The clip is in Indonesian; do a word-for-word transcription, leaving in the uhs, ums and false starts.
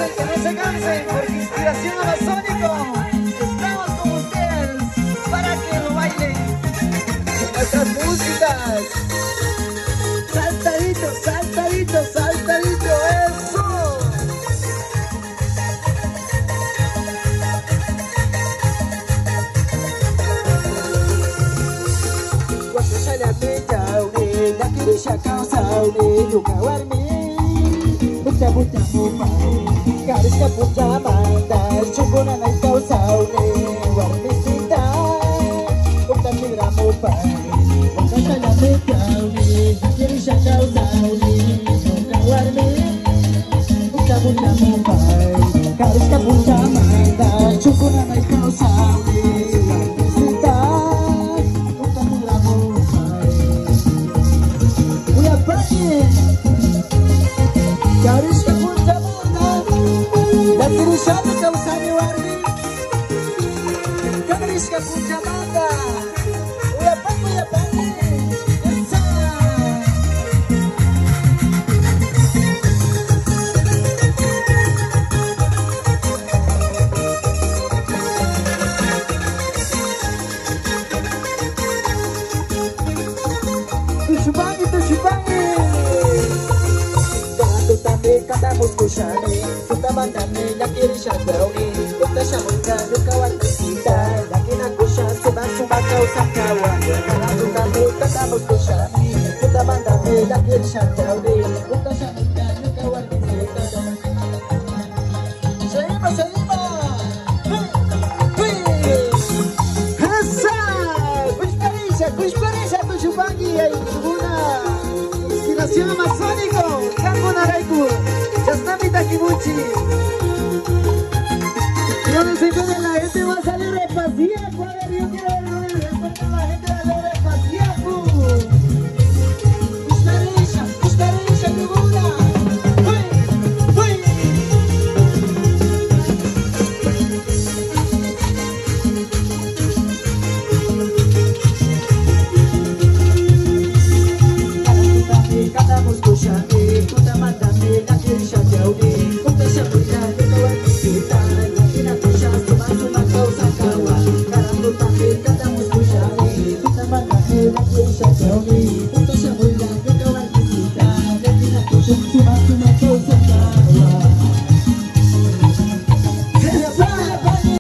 cansen, que no se cansen, porque Inspiración Amazónico, estamos con ustedes para que lo bailen con nuestras músicas. Saltadito, saltadito, saltadito, eso. Waktu saya menjauh ni, nak kiri syakau sauni, juga warmi. Buta-buta mumpai, garis kepuja mandai, cumbunan naik kau sauni, warmi cinta. Buta kira mumpai, waktu saya menjauh ni, nak kiri syakau sauni, juga warmi. Buta-buta mumpai, garis kepuja mandai, cumbunan naik kau sauni. Garis kepunca mana dan kiri sana kau sani warni. Garis kepunca mana uya pangu ya pangu esa. Tushubangi tushubangi kata muskushani, suka bandani nakiri shadauni, kita shamunga nukawan kita, nakina kusha sebab sebab kau sakawan, kalau suka muka kata muskushani, suka bandani nakiri shadauni, kita shamunga nukawan kita. Serima serima, hasa, kushparisha kushparisha tushubangi ya ibuna, Inspiración Amazónico. Ya está mi taquibuchi. Yo no sé cómo la gente va a salir de pasilla. Yo quiero